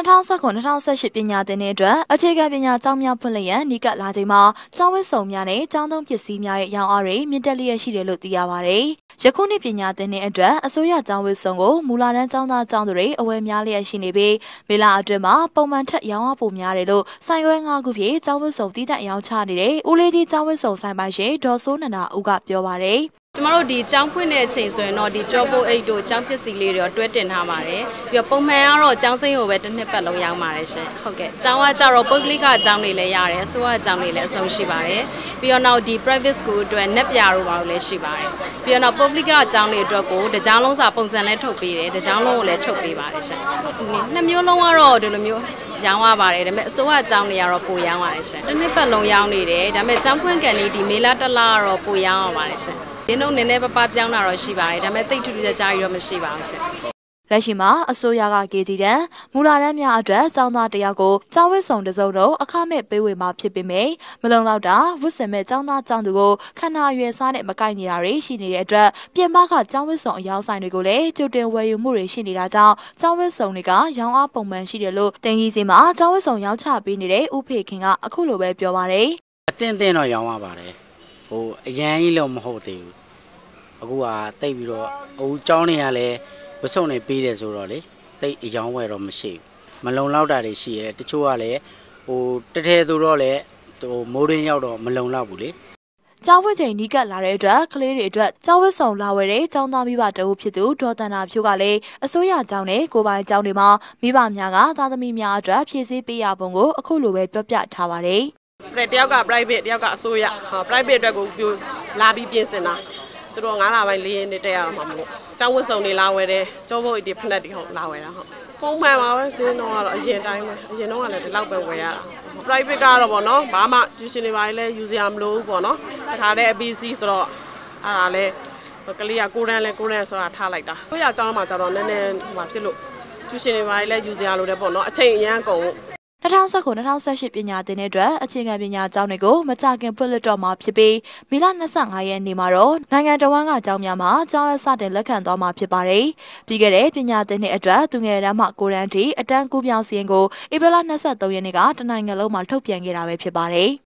2019-2018 ပညာသင်တဲ့အတွက်အခြေခံပညာကျောင်းများဖွင့်လှစ်ရန်နီးကပ်လာချိန်မှာကျောင်းဝတ်စုံများနဲ့ကျောင်းသုံးပစ္စည်းများရဲ့ရောင်းအားတွေမြင့်တက်လျက်ရှိတယ်လို့သိရပါတယ်။ယခုနှစ်ပညာသင်တဲ့အတွက်အစိုးရကျောင်းဝတ်စုံကိုမူလတန်းကျောင်းသားကျောင်းသူတွေအဝယ်များလျက်ရှိနေပြီးမေလအတွင်းမှာပုံမှန်ထက်ရောင်းအားပိုများတယ်လို့ဆိုင်ခွဲ5ခုဖြင့်ကျောင်းဝတ်စုံတည်တံ့ရောင်းချနေတဲ့ဦးလေးကြီးကျောင်းဝတ်စုံဆိုင်ပိုင်ရှင်ဒေါ်စိုးနန္ဒာဦးကပြောပါတယ်။ကျမတို့ဒီကျောင်းဖွင့်တဲ့အချိန်ဆိုရင်တော့ဒီကြောပိုးအိတ်တို့ကျောင်းပစ္စည်းလေးတွေတော့တွဲတင်ထားပါတယ်ပြီးတော့ပုံမှန်ကတော့ကျောင်းစိမ်းကိုပဲတစ်နှစ်ပတ်လုံးရောင်းပါတယ်ရှင်ဟုတ်ကဲ့ကျောင်းကကြတော့ပုဂ္ဂလိကကျောင်းတွေလည်းရတယ်အစိုးရကျောင်းတွေလည်းအစုံရှိပါတယ်ပြီးတော့နောက်ဒီ private school အတွက်net ပြာတို့ပါလို့လည်းရှိပါတယ်ပြီးတော့နောက်ပုဂ္ဂလိကကျောင်းတွေအတွက်ကိုတကြားလုံးစာပုံစံလည်းထုတ်ပေးတယ်တကြားလုံးကိုလည်းချုပ်ပေးပါတယ်ရှင်နှစ်မျိုးလုံးကတော့ဒီလိုမျိုးရောင်းရပါတယ်ဒါပေမဲ့အစိုးရကျောင်းတွေကတော့ပိုရောင်းရတယ်ရှင်တစ်နှစ်ပတ်လုံးရောင်းနေတယ်ဒါပေမဲ့ကျောင်းဖွင့်ကန်ဒီမေလတစ်လကတော့ပိုရောင်းရပါတယ်ရှင်ဒီနှုတ်နည်းနည်းပပပြောင်းတာတော့ရှိပါတယ်ဒါပေမဲ့တိတ်ထူးထူးခြားခြားကြီးတော့မရှိပါဘူးရှင်လက်ရှိမှာအစိုးရကကေဂျီတန်မူလာတန်းများအတွက်ကျောင်းသားတယောက်ကိုကျောင်းဝတ်စုံတစ်စုံတော့အခမဲ့ပေးဝေမှာဖြစ်ပေမယ့်မလုံလောက်တာဝတ်ဆင်မဲ့ကျောင်းသားကျောင်းသူကိုခန္ဓာရွယ်စားနဲ့မကိုက်နေတာတွေရှိနေတဲ့အတွက်ပြင်ပကကျောင်းဝတ်စုံအယောင်ဆိုင်တွေကိုလည်းကြိုတင်ဝယ်ယူမှုတွေရှိနေတာကြောင့်ကျောင်းဝတ်စုံတွေကရောင်းအားပုံမှန်ရှိတယ်လို့တင်ကြီးစီမှာကျောင်းဝတ်စုံရောင်းချပေးနေတဲ့ဦးဖေခင်ကအခုလိုပဲပြောပါတယ်အတင်းတော့ရောင်းရပါတယ်ဟိုအရန်ကြီးလို့မဟုတ်သေးဘူးအခုကတိတ်ပြီးတော့ဟိုကျောင်းတွေကလည်းဝတ်စုံတွေပေးတယ်ဆိုတော့လေတိတ်အယောင်းဝယ်တော့မရှိဘူးမလုံလောက်တာတွေရှိရဲတချို့ကလည်းဟိုတထဲဆိုတော့လေဟိုမိုးရင်းရောက်တော့မလုံလောက်ဘူးလေကျောင်းဝတ်ချိန်နီးကပ်လာတဲ့အတွက်ကလေးတွေအတွက်ကျောင်းဝတ်စုံလာဝယ်တဲ့ကျောင်းသားမိဘတအုပ်ဖြစ်သူဒေါ်တန်နာဖြိုးကလည်းအစိုးရကျောင်းနဲ့ကိုပိုင်ကျောင်းတွေမှာမိဘများကသားသမီးများအတွက်ဖြည့်ဆည်းပေးရပုံကိုအခုလိုပဲပြောပြထားပါတယ်တယောက်က private တယောက်ကအစိုးရ private အတွက်ကိုလာပြီးပြင်ဆင်တာသူတို့9လပိုင်း4ရက်နေ့တက်ရမှာမလို့ကျောင်းဝတ်စုံတွေလာဝယ်တယ်ကျောဘုတ်ဒီဖက်တွေဟုတ်လာဝယ်တာဟုတ်ပုံမှန်ပါပဲစင်းတော့ကတော့အရင်တိုင်းပဲအရင်တော့ကလည်းဒီလောက်ပဲဝယ်ရတာ private ကတော့ဗောနော်ဘာမှ tuition တွေပါလဲယူစရာမလိုဘူးဗောနော်တခါတည်း APC ဆိုတော့အားဒါလဲကလေးကကိုရန်ဆိုတာထားလိုက်တာကိုရကျောင်းမှာကျတော့နည်းနည်းဟိုဖြစ်လို့ tuition တွေပါလဲယူစရာလိုတယ်ဗောနော်အချိန်အရန်ကုန် 2019-2018 ပညာသင်တဲ့အတွက်အခြေခံပညာကျောင်းတွေကိုမကြာခင်ဖွင့်လှစ်တော့မှာဖြစ်ပြီးမေလ25ရက်နေ့မှာတော့နိုင်ငံတော်ဝန်ကကျောင်းများမှာကျောင်းရစတင်လက်ခံသွားမှာဖြစ်ပါတယ်။ပြီးခဲ့တဲ့ပညာသင်တဲ့အတွက်သူငယ်တန်းမှကိုရန်တီအတန်းကူးပြောင်းစီရင်ကိုဧပြီလ23ရက်နေ့ကတနိုင်ငံလုံးမှာထုတ်ပြန်ခဲ့တာပဲဖြစ်ပါတယ်။